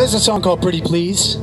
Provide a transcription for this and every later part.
This is a song called Pretty Please.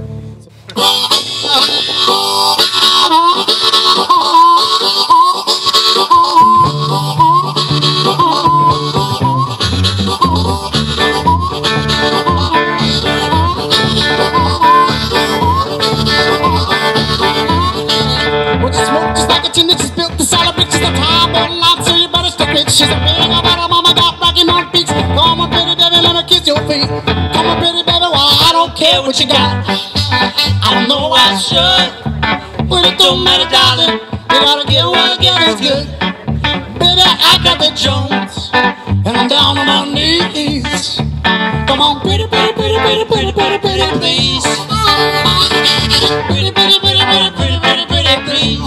What you smoke just like a tin, she's built the solid bricks, she's a top on lot, so you better stick it. She's a big about her mama, got rockin' on beats. Come on, pretty baby, let me kiss your feet. Come on, pretty baby, well, I don't care what you got. I don't know why I should, but it don't matter, darling. You gotta get what I get is good. Baby, I got the Jones, and I'm down on my knees. Come on, pretty, pretty, pretty, pretty, pretty, pretty, pretty, please. Pretty, pretty, pretty, pretty, pretty, pretty, pretty, please.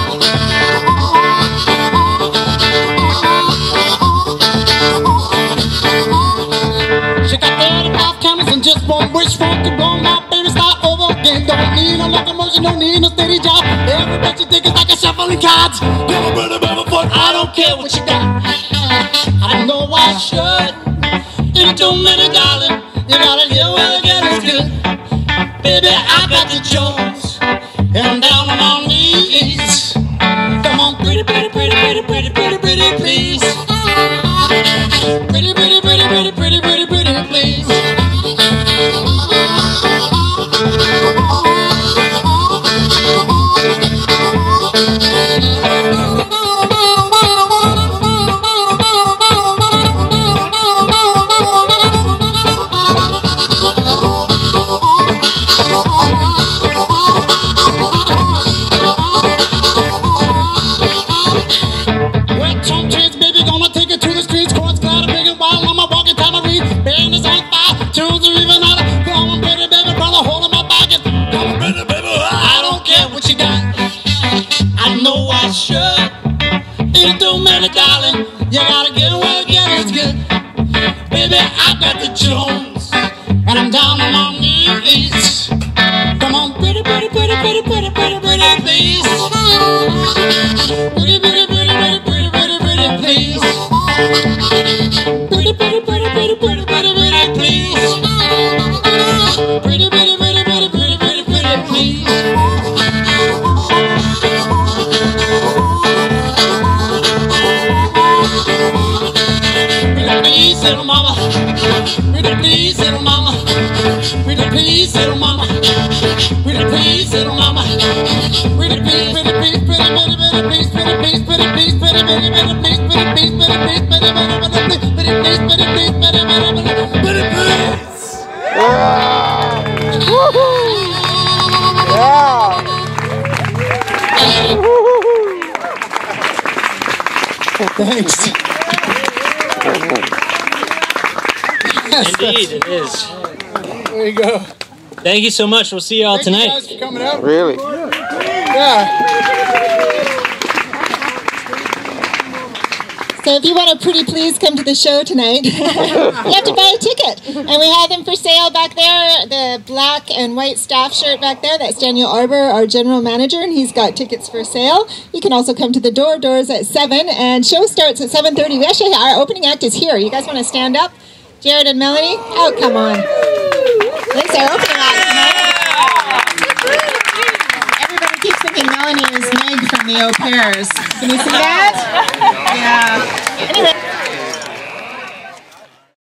She got 35 cameras and just one wish for to blow my baby start over again. Don't need no locomotion, don't need no steady job. Every bet you think is like a shuffling cards. Give a brother, baby, but I don't care what you got. I don't know why I should. It don't matter, darling. You gotta get what I get is good. Baby, I got the Jones, and I'm down on my knees. Come on, pretty, pretty, pretty, pretty, pretty, pretty, pretty, please. Pretty, pretty, pretty, pretty, pretty, pretty, pretty, please. It don't matter, darling. You gotta get what I get is good. Baby, I got the Jones, and I'm down on my knees. Come on, pretty, pretty, pretty, pretty, pretty, pretty, pretty, please. Pretty, pretty, pretty, pretty, pretty, pretty, pretty, please. Pretty, pretty, pretty, pretty, pretty, pretty, pretty, please. Pretty, pretty, pretty, pretty, pretty, pretty, pretty, please. Please, little mama. Pretty please, little mama. Pretty please, little mama. Pretty please, little mama. Pretty please, pretty please, pretty, pretty, pretty please, pretty please, pretty please, pretty, pretty, pretty please, pretty please, pretty please, pretty, pretty, pretty, pretty please, pretty please, pretty, pretty, pretty please. Thanks. Indeed, it is. There you go. Thank you so much. We'll see you all tonight. Thank you guys for coming out. Really? Yeah. So if you want a pretty please come to the show tonight, you have to buy a ticket. And we have them for sale back there, the black and white staff shirt back there. That's Daniel Arbor, our general manager, and he's got tickets for sale. You can also come to the door. Doors at 7, and show starts at 7:30. We actually, our opening act is here. You guys want to stand up? Jared and Melanie? Oh, come on. Thanks, our opening act tonight. Everybody keeps thinking Melanie is Meg from the Au Pairs. Can you see that? Yeah. Anyway.